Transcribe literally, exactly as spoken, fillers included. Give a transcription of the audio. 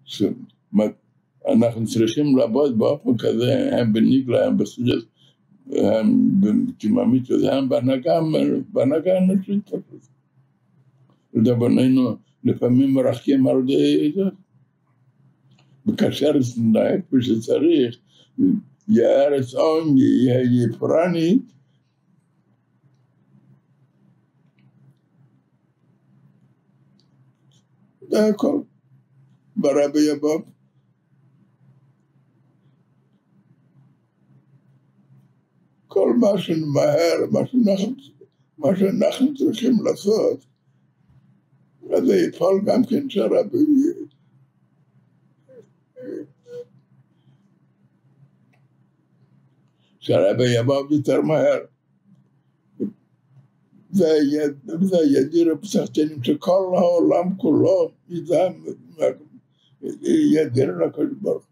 אנחנו צריכים לעבוד באופן כזה, הם בניגלה, הם בסוג'ס, הם כמעמית וזה, הם בהנהגה האנושית. לדברנו, לפעמים מרחקים על ידי זה, וכאשר נתנהג כפי שצריך, יהיה ארץ עון, יהיה פרנית, זה הכל. ברבי יבוא. כל מה שנמהר, מה שאנחנו, מה שאנחנו צריכים לעשות, זה יפעל גם כן שהרבי שהרבי יבוא יותר מהר. זה ידיר הפסחתנים שכל העולם כולו ידיר לקדוש ברוך הוא.